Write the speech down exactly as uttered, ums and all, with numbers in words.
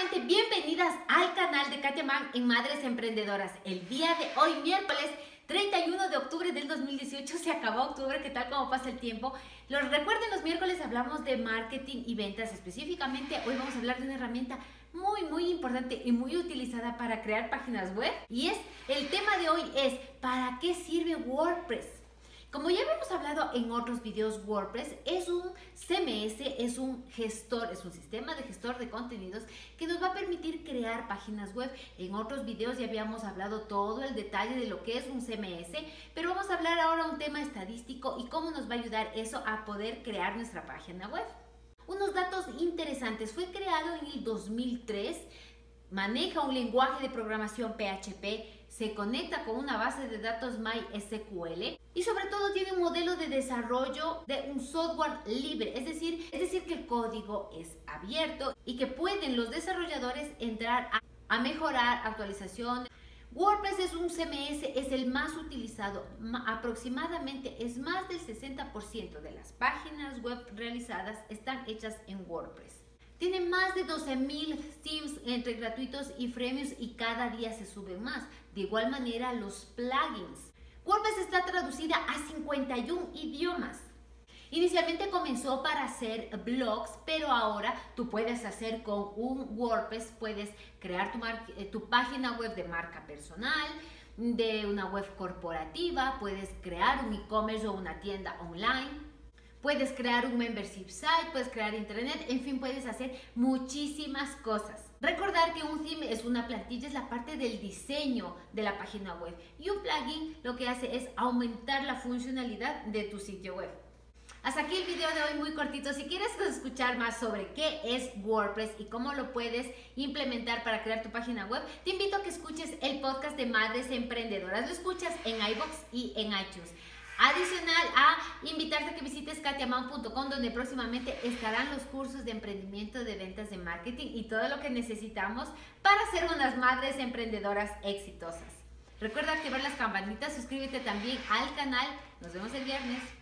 nuevamente bienvenidas al canal de Katia Mann en Madres Emprendedoras. El día de hoy, miércoles treinta y uno de octubre del dos mil dieciocho, se acabó octubre, ¿qué tal como pasa el tiempo? Los recuerden, los miércoles hablamos de marketing y ventas. Específicamente hoy vamos a hablar de una herramienta muy muy importante y muy utilizada para crear páginas web, y es el tema de hoy es ¿para qué sirve WordPress? Como ya hemos hablado en otros videos, WordPress es un C M S, es un gestor, es un sistema de gestor de contenidos que nos va a permitir crear páginas web. En otros videos ya habíamos hablado todo el detalle de lo que es un C M S, pero vamos a hablar ahora un tema estadístico y cómo nos va a ayudar eso a poder crear nuestra página web. Unos datos interesantes: fue creado en el dos mil tres, maneja un lenguaje de programación P H P, se conecta con una base de datos MySQL y sobre todo tiene un modelo de desarrollo de un software libre, es decir, es decir que el código es abierto y que pueden los desarrolladores entrar a, a mejorar actualizaciones. WordPress es un C M S, es el más utilizado, aproximadamente es más del sesenta por ciento de las páginas web realizadas están hechas en WordPress. Tiene más de doce mil themes entre gratuitos y freemiums y cada día se suben más. De igual manera, los plugins. WordPress está traducida a cincuenta y un idiomas. Inicialmente comenzó para hacer blogs, pero ahora tú puedes hacer con un WordPress, puedes crear tu, tu página web de marca personal, de una web corporativa, puedes crear un e-commerce o una tienda online. Puedes crear un membership site, puedes crear intranet, en fin, puedes hacer muchísimas cosas. Recordar que un theme es una plantilla, es la parte del diseño de la página web. Y un plugin lo que hace es aumentar la funcionalidad de tu sitio web. Hasta aquí el video de hoy, muy cortito. Si quieres escuchar más sobre qué es WordPress y cómo lo puedes implementar para crear tu página web, te invito a que escuches el podcast de Madres Emprendedoras. Lo escuchas en iVoox y en iTunes. Adicional a invitarte a que visites katia mann punto com, donde próximamente estarán los cursos de emprendimiento, de ventas, de marketing y todo lo que necesitamos para ser unas madres emprendedoras exitosas. Recuerda activar las campanitas, suscríbete también al canal. Nos vemos el viernes.